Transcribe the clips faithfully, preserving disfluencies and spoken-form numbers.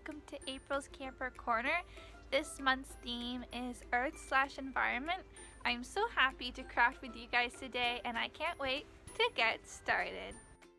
welcome to April's Camper Corner. This month's theme is Earth slash Environment. I'm so happy to craft with you guys today and I can't wait to get started.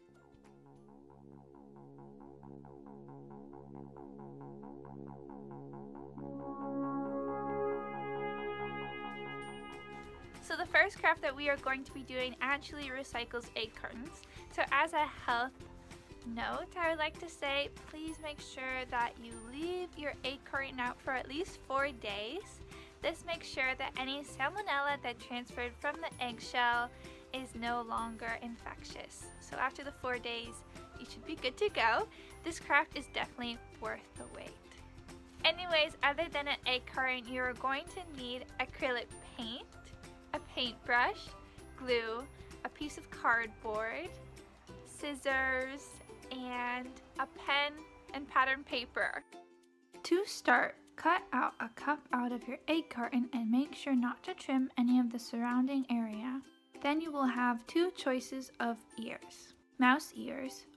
So the first craft that we are going to be doing actually recycles egg cartons. So as a health note, I would like to say please make sure that you leave your egg carton out for at least four days. This makes sure that any salmonella that transferred from the eggshell is no longer infectious. So after the four days, you should be good to go. This craft is definitely worth the wait. Anyways, other than an egg carton, you're going to need acrylic paint, a paintbrush, glue, a piece of cardboard, scissors, and a pen and pattern paper. To start, cut out a cup out of your egg carton and make sure not to trim any of the surrounding area. Then you will have two choices of ears: mouse ears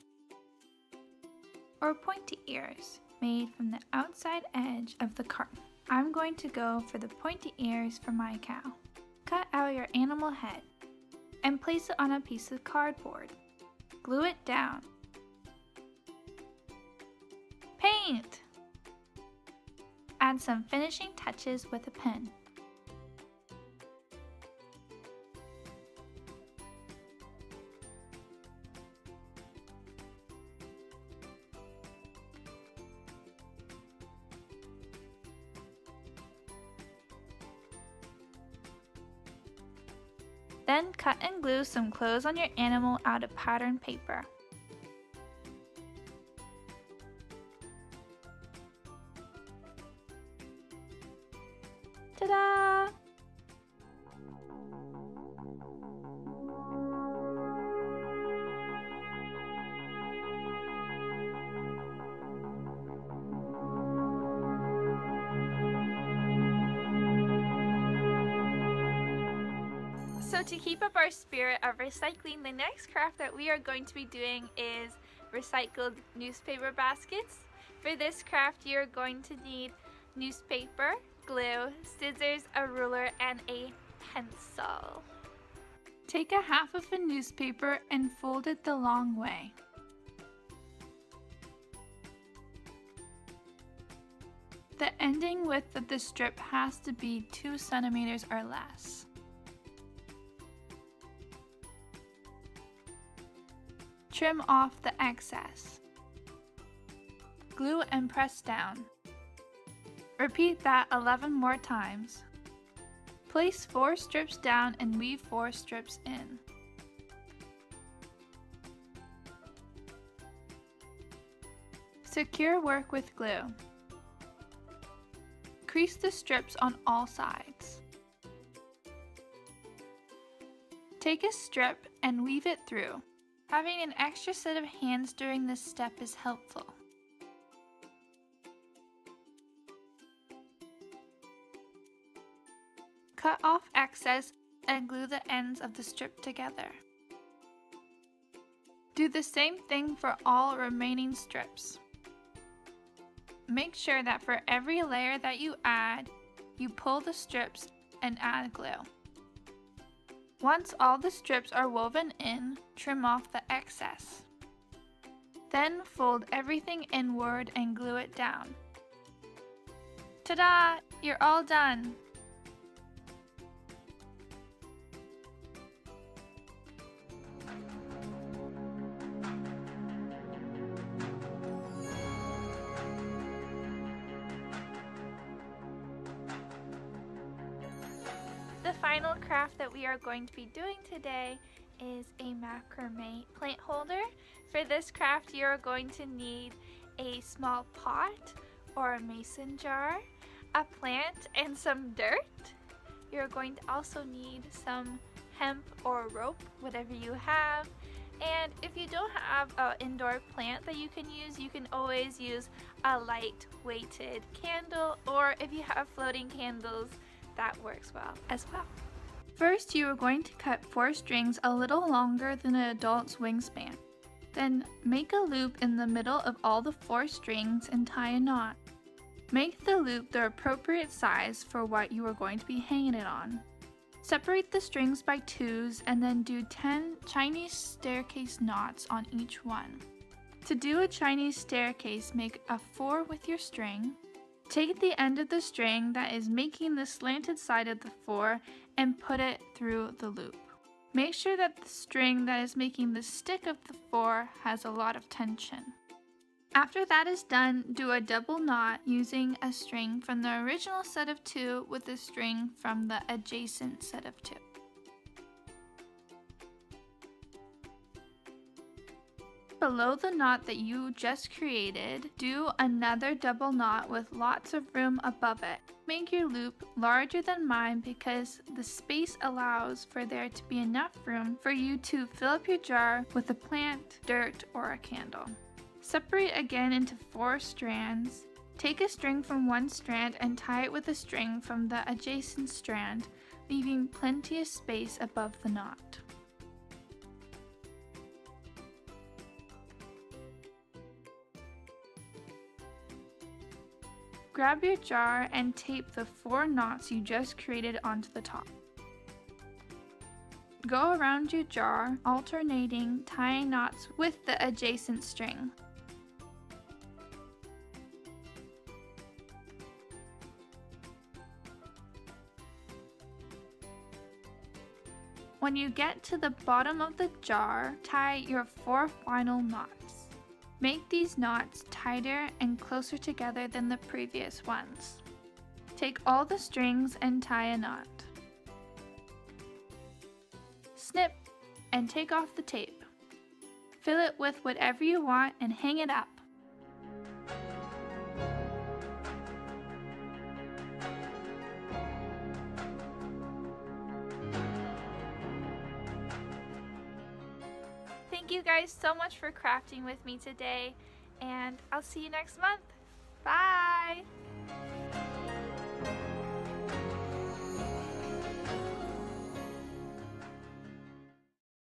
or pointy ears made from the outside edge of the carton. I'm going to go for the pointy ears for my cow. Cut out your animal head and place it on a piece of cardboard. Glue it down. Paint! Add some finishing touches with a pen. Then cut and glue some clothes on your animal out of pattern paper. Ta-da! So to keep up our spirit of recycling, the next craft that we are going to be doing is recycled newspaper baskets. For this craft, you're going to need newspaper, glue, scissors, a ruler, and a pencil. Take a half of a newspaper and fold it the long way. The ending width of the strip has to be two centimeters or less. Trim off the excess. Glue and press down. Repeat that eleven more times. Place four strips down and weave four strips in. Secure work with glue. Crease the strips on all sides. Take a strip and weave it through. Having an extra set of hands during this step is helpful. Cut off excess and glue the ends of the strip together. Do the same thing for all remaining strips. Make sure that for every layer that you add, you pull the strips and add glue. Once all the strips are woven in, trim off the excess. Then fold everything inward and glue it down. Ta-da! You're all done! The final craft that we are going to be doing today is a macrame plant holder. For this craft, you're going to need a small pot or a mason jar, a plant, and some dirt. You're going to also need some hemp or rope, whatever you have. And if you don't have an indoor plant that you can use, you can always use a light weighted candle, or if you have floating candles, that works well as well. First, you are going to cut four strings a little longer than an adult's wingspan. Then make a loop in the middle of all the four strings and tie a knot. Make the loop the appropriate size for what you are going to be hanging it on. Separate the strings by twos and then do ten Chinese staircase knots on each one. To do a Chinese staircase, make a four with your string. Take the end of the string that is making the slanted side of the four and put it through the loop. Make sure that the string that is making the stick of the four has a lot of tension. After that is done, do a double knot using a string from the original set of two with a string from the adjacent set of two. Below the knot that you just created, do another double knot with lots of room above it. Make your loop larger than mine because the space allows for there to be enough room for you to fill up your jar with a plant, dirt, or a candle. Separate again into four strands. Take a string from one strand and tie it with a string from the adjacent strand, leaving plenty of space above the knot. Grab your jar and tape the four knots you just created onto the top. Go around your jar, alternating tying knots with the adjacent string. When you get to the bottom of the jar, tie your four final knots. Make these knots tighter and closer together than the previous ones. Take all the strings and tie a knot. Snip and take off the tape. Fill it with whatever you want and hang it up. Thank you guys so much for crafting with me today, and I'll see you next month. Bye!